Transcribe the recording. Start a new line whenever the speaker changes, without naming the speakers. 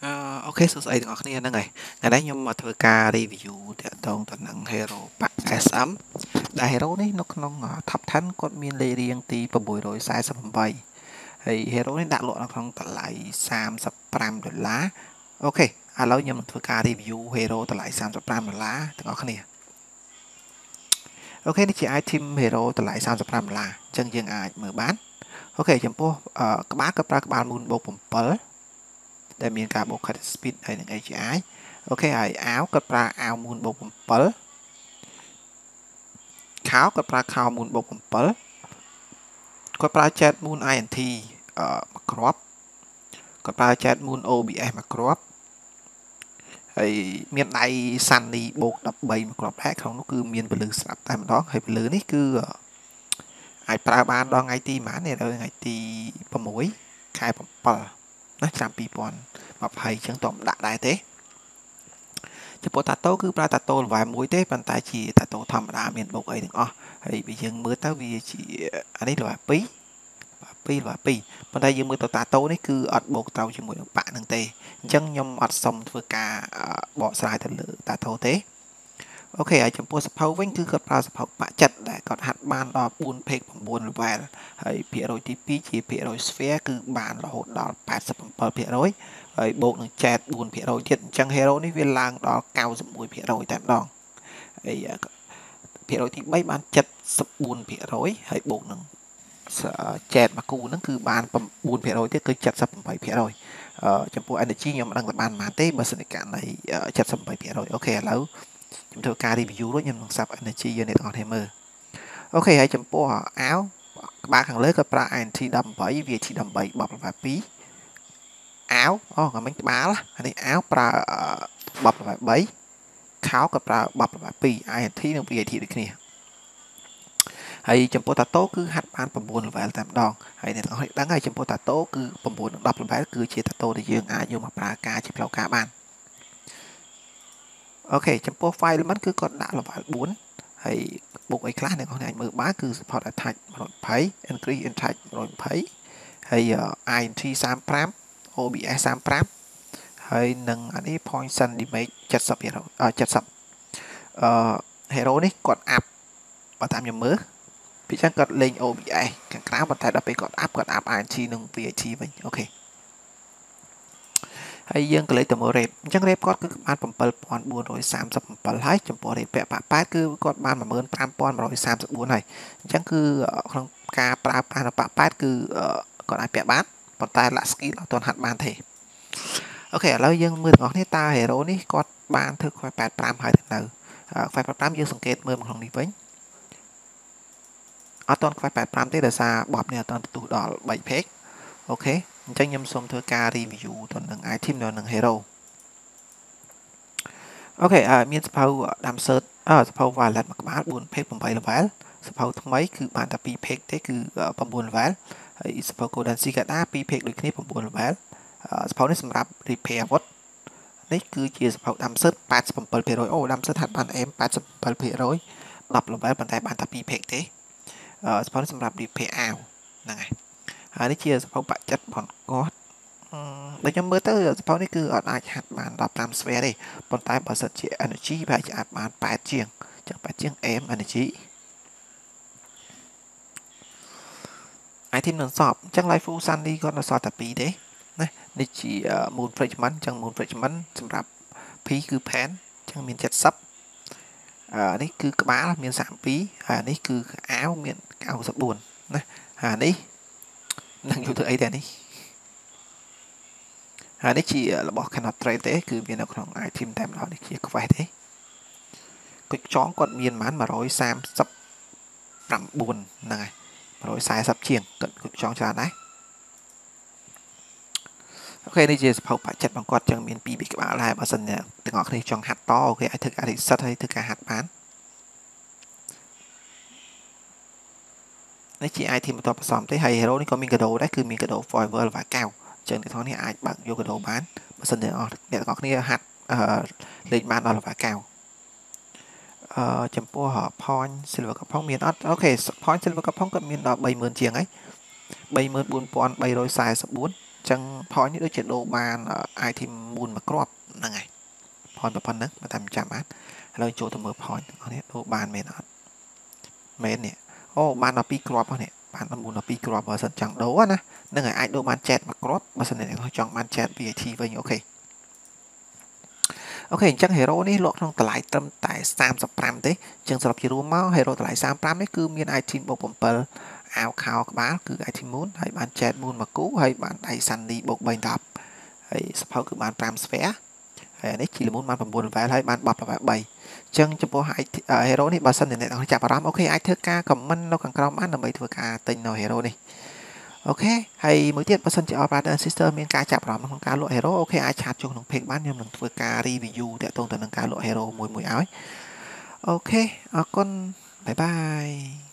Ok, số ấy ngọc này nè ngày đấy nhưng mà thôi ca review để tông tận năng hero pack SM đại hero này nó thấp thánh con miên lê riêng tí và buổi rồi sai sập bay thì hero này đã lộ nó không tận lại sam sập pram đô lá ok lâu nhưng mà thôi ca review hero tận lại sam sập pram đô lá từng ngọc này okនេះជា item hero តម្លៃ35 $អញ្ចឹងយើងអាចមើលបានអូខេចំពោះក្បាលក៏ប្រើក្បាល moon បូក7ដែលមានការបូក cut speed ហើយនឹង AGI អូខេហើយអាវក៏ប្រើអាវ moon បូក7ខោក៏ប្រើខោ moon បូក7គាត់ប្រើ jet moon INT មួយគ្រាប់គាត់ប្រើ jet moon OBS មួយគ្រាប់ហើយមានដៃ Sunny បូក13មួយគ្រាប់ដែរក្នុងនោះគឺមានពលឺស្រាប់តែម្ដងហើយពលឺនេះគឺអាចប្រើបានដល់ថ្ងៃទីប៉ុន្មាននេះដល់ថ្ងៃទី6 ខែ 7 ណាឆ្នាំ2020អញ្ចឹងតោះដាក់ដែរទេចំពោះតាតូគឺប្រើតាតូ level 1ទេប៉ុន្តែជាតាតូធម្មតាមានបូកអីទាំងអស់ហើយបើយើងមើលទៅវាជាអានេះ level 2ប៉ុន្តែយើងមើលទៅតាតូនេះគឺអត់បូកទៅជាមួយនឹងបាក់នឹងទេអញ្ចឹងខ្ញុំអត់សុំធ្វើការបកស្រាយទៅលើតាតូទេអូខេហើយចំពោះសភៅវិញគឺគាត់ប្រើសភៅបាក់ចិត្តដែលគាត់ហាត់បានដល់4 page 9 level ហើយភាគរយទី2ជាភាគរយ sphere គឺបានរហូតដល់ 87% ហើយបូកនឹង chat 4% ទៀតអញ្ចឹង hero នេះវាឡើងដល់ 91% តែម្ដងហើយភាគរយទី3បាន 74% ហើយបូកនឹង chat មួយគូហ្នឹងគឺបាន 9% ទៀតគឺ 78% ចំពោះ energy ខ្ញុំមិនដឹងថាបានប៉ុន្មានទេបើសិនជាករណី 78% អូខេឥឡូវខ្ញុំធ្វើការ review រួចខ្ញុំនឹង sub energy យើងអ្នកទាំងអស់គ្នាមើលអូខេហើយចំពោះអាវក្បាលខាងលើក៏ប្រើ INT 18 VT 18បបលេខ2អាវក៏មិញក្បាលនេះអាវប្រើបបលេខ3ខោក៏ប្រើបបលេខ2 INT និង VT ដូចគ្នាហើយចំពោះតាតូគឺហាត់បាន9 level តែម្ដងហើយអ្នកទាំងអស់ដឹងហើយចំពោះតាតូគឺ9និង10 level គឺជាតាតូដែលយើងអាចយកមកប្រើការជាផ្លូវការបានអូខេចំពោះ file element គឺគាត់ដាក់ level 4ហើយបុកអីខ្លះអ្នកនរអាចមើលបានគឺ support attach 120 increase attach 120ហើយ INT 35 OBS 35ហើយនឹងអានេះ point sun damage 70 hero នេះគាត់អាប់បើតាមខ្ញុំមើលពីចឹងគាត់លេង OBS ខាងក្រៅប៉ុន្តែដល់ពេលគាត់អាប់ INT និង VAT វិញអូខេហើយយើងក៏លេខទៅមើល rate អញ្ចឹង rate គាត់គឺបាន 7437 ហើយចំពោះ rate ពាក់ប៉8គឺគាត់បាន 15134 ហើយអញ្ចឹងគឺក្នុងការប្រើប្រាស់ប៉8គឺគាត់អាចពាក់បានប៉ុន្តែ lack skill អត់ទាន់ហាត់បានទេអូខេឥឡូវយើងមើលទាំងអស់គ្នាតើ hero នេះគាត់បានធ្វើខ្វែ85ហើយទៅនៅខ្វែ85យើងសង្កេតមើលក្នុងនេះវិញអត់ទាន់ខ្វែ85ទេដោយសារបបនេះអត់ទាន់ទទួលដល់3 page អូខេអញ្ចឹងខ្ញុំសូមធ្វើការ review ទៅនឹង item នៅនឹង hero អូខេមានសភៅដាំ search សភៅ violet មួយក្បាល4 page 8 level សភៅថ្មីគឺបានតែ2 page ទេគឺ9 level ហើយសភៅ golden sea ក៏ដែរ2 page ដូចគ្នា9 level សភៅនេះសម្រាប់ repair អាវុធនេះគឺជាសភៅដាំ search 87%អូដាំ search ហាត់បាន aim 87% 10 level ប៉ុន្តែបានតែ2 page ទេសភៅនេះសម្រាប់ repair អាវហ្នឹងហើយហើយនេះជាសភៅបាក់ចិត្តផងគាត់ដូចខ្ញុំមើលទៅសភៅនេះគឺអត់អាចហាត់បាន15 sphere ទេប៉ុន្តែបើសិនជា energy វាអាចអាចបាន8ជាងចឹង8ជាង aim energy item នឹងសពអញ្ចឹង life full sunny គាត់នៅសល់តែ2ទេណានេះជា moon fragment អញ្ចឹង moon fragment សម្រាប់ P គឺ pan អញ្ចឹងមាន70នេះគឺក្បាលមាន32ហើយនេះគឺអាវមាន94ណាហើយនេះនឹងយកទៅអីដែរនេះហើយនេះជារបស់ cannot trade ទេគឺវានៅក្នុង item តែម្ដងនេះជា quest ទេគុជចងគាត់មានប្រហែល139ហ្នឹងហើយ140ជាងគាត់គុជចងច្រើនដែរអូខេនេះជាសភៅបាក់ចិត្តរបស់គាត់ចឹងមាន2ពីក្បាលដែរបើសិនទាំងអស់គ្នាចង់ហាត់តអូខេអាចធ្វើការ reset ហើយធ្វើការហាត់បាននេះជា item បន្តបន្សំទេហើយ hero នេះក៏មានកាដូដែរគឺមានកាដូ forever và cao ចឹងអ្នកទាំងនេះអាចបើកយកកាដូបានបើសិនអ្នកទាំងគ្នាហាត់លេងបានដល់ level cao ចំពោះ point silver កំផុងមានអត់អូខេ point silver កំផុងក៏មានដល់ 30000 ជាងហើយ 34344 ចឹង point នេះដូចជាដូរបាន item 4 មួយគ្រាប់ហ្នឹងហើយ point ប៉ុណ្ណឹងបើតាមចាំបានឥឡូវចូលទៅមើល point ទាំងអស់នេះដូរបានមែនអត់មែននេះអូបាន12គ្រាប់ហ្នឹងនេះបាន12គ្រាប់បើសិនចង់ដូរណាហ្នឹងហើយអាចដូរបានចែកមួយគ្រាប់បើសិនអ្នកចង់បានចែក VAT វិញអូខេអូខេអញ្ចឹង hero នេះលក់ក្នុងតម្លៃត្រឹមតែ35ទេអញ្ចឹងសរុបជារួមមក hero តម្លៃ35នេះគឺមាន item បូក7អាវខោក្បាលគឺ item moon ហើយបានចែក moon មួយគូហើយបានដៃ sunny បូក3 10ហើយសភៅគឺបាន5 sphere ហើយនេះជីលមូនបាន9 level ហើយបានបត់ level 3អញ្ចឹងចំពោះ hero នេះបើសិនជាអ្នកនរចាប់អារម្មណ៍អូខេអាចធ្វើការ comment នៅខាងក្រោមបានដើម្បីធ្វើការទិញនៅ hero នេះអូខេហើយមួយទៀតបើសិនជា all brother and sister មានការចាប់អារម្មណ៍ក្នុងការលក់ hero អូខេអាចឆាតចូលក្នុង page បានខ្ញុំនឹងធ្វើការ review តាក់ទងទៅនឹងការលក់ hero មួយៗឲ្យអូខេអរគុណបាយបាយ